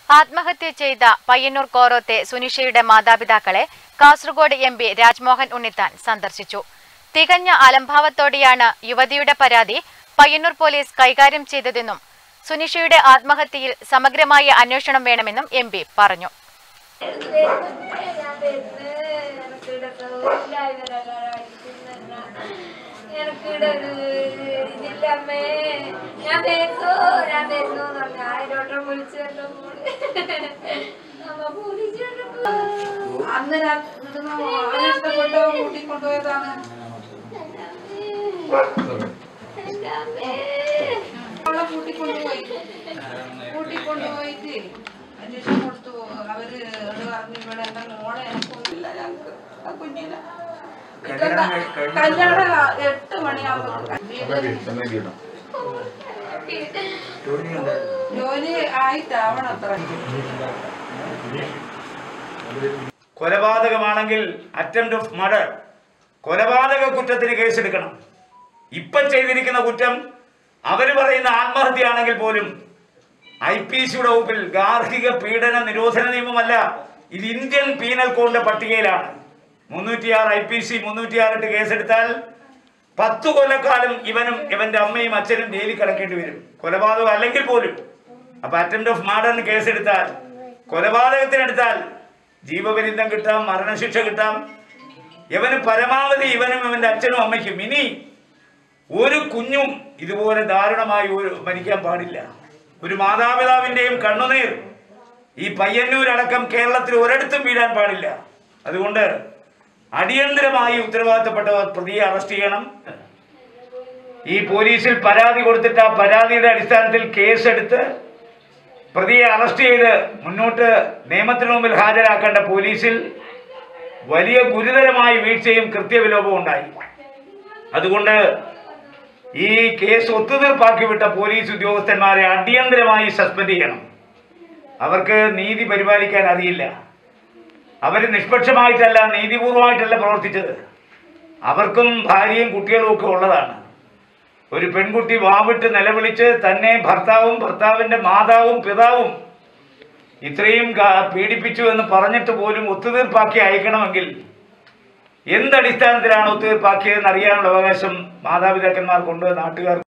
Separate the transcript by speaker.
Speaker 1: ആത്മഹത്യ ചെയ്ത പയ്യന്നൂർ കോറോത്തെ സുനിഷയുടെ മാതാപിതാക്കളെ കാസർഗോഡ് എംപി രാജ്മോഹൻ ഉണ്ണിത്താൻ സന്ദർശിച്ചു. തികഞ്ഞ അലംഭാവത്തോടെയാണ് യുവതിയുടെ പരാതി പയ്യന്നൂർ പോലീസ് കൈകാര്യം ചെയ്തതെന്നും സുനിഷയുടെ ആത്മഹത്യയിൽ സമഗ്രമായ അന്വേഷണം വേണമെന്നും എംപി പറഞ്ഞു.
Speaker 2: കൂട്ടിക്കൊണ്ടുപോയിട്ട് അന്വേഷണം കൊടുത്തു. അവര് പറഞ്ഞു ഇവിടെ എന്റെ മോളെ എനിക്കൊന്നുമില്ല, ഞങ്ങൾക്ക് ആ കുഞ്ഞിനെ കല്യാണം 8 മണിയാകുമ്പോ ജോലി ആയിട്ടാവണം അത്ര.
Speaker 3: കൊലപാതകമാണെങ്കിൽ അറ്റംപ്റ്റ് ഓഫ് മർഡർ, കൊലപാതക കുറ്റത്തിന് കേസെടുക്കണം. ഇപ്പം ചെയ്തിരിക്കുന്ന കുറ്റം അവര് പറയുന്ന ആത്മഹത്യയാണെങ്കിൽ പോലും IPCയുടെ വകുപ്പിൽ ഗാർഹിക പീഡന നിരോധന നിയമമല്ല, ഇത് ഇന്ത്യൻ പീനൽ കോഡിന്റെ പട്ടികയിലാണ്. 306 IPC 306 കേസെടുത്താൽ 10 കൊല്ലക്കാലം ഇവനും ഇവന്റെ അമ്മയും അച്ഛനും ജയിലിൽ കിടക്കേണ്ടി വരും, കൊലപാതകം അല്ലെങ്കിൽ പോലും. അപ്പൊ അറ്റംപ്റ്റ് ഓഫ് മർഡറിന് കേസെടുത്താൽ, കൊലപാതകത്തിനെടുത്താൽ ജീവപര്യന്തം കിട്ടാം, മരണശിക്ഷ കിട്ടാം. ഇവന് പരമാവധി ഇവനും ഇവന്റെ അച്ഛനും അമ്മയ്ക്കും ഇനി ഒരു കുഞ്ഞും ഇതുപോലെ ദാരുണമായി മരിക്കാൻ പാടില്ല. ഒരു മാതാപിതാവിന്റെയും കണ്ണുനീർ ഈ പയ്യന്നൂരടക്കം കേരളത്തിൽ ഒരിടത്തും വീഴാൻ പാടില്ല. അതുകൊണ്ട് അടിയന്തരമായി ഉത്തരവാദിത്തപ്പെട്ടവർ പ്രതിയെ അറസ്റ്റ് ചെയ്യണം. ഈ പോലീസിൽ പരാതി കൊടുത്തിട്ട് ആ പരാതിയുടെ അടിസ്ഥാനത്തിൽ കേസെടുത്ത് പ്രതിയെ അറസ്റ്റ് ചെയ്ത് മുന്നോട്ട് നിയമത്തിന് മുമ്പിൽ ഹാജരാക്കേണ്ട പോലീസിൽ വലിയ ഗുരുതരമായ വീഴ്ചയും കൃത്യവിലോപവും ഉണ്ടായി. അതുകൊണ്ട് ഈ കേസ് ഒത്തുതീർപ്പാക്കി വിട്ട പോലീസ് ഉദ്യോഗസ്ഥന്മാരെ അടിയന്തരമായി സസ്പെൻഡ് ചെയ്യണം. അവർക്ക് നീതി പരിപാലിക്കാൻ അറിയില്ല. അവർ നിഷ്പക്ഷമായിട്ടല്ല, നീതിപൂർവമായിട്ടല്ല പ്രവർത്തിച്ചത്. അവർക്കും ഭാര്യയും കുട്ടികളും ഒക്കെ ഉള്ളതാണ്. ഒരു പെൺകുട്ടി വാവിട്ട് നിലവിളിച്ച് തന്നെ ഭർത്താവും ഭർത്താവിൻ്റെ മാതാവും പിതാവും ഇത്രയും പീഡിപ്പിച്ചു എന്ന് പറഞ്ഞിട്ട് പോലും ഒത്തുതീർപ്പാക്കി അയക്കണമെങ്കിൽ എന്തടിസ്ഥാനത്തിലാണ് ഒത്തുതീർപ്പാക്കിയതെന്ന് അറിയാനുള്ള അവകാശം മാതാപിതാക്കന്മാർക്കുണ്ട്, നാട്ടുകാർക്ക്.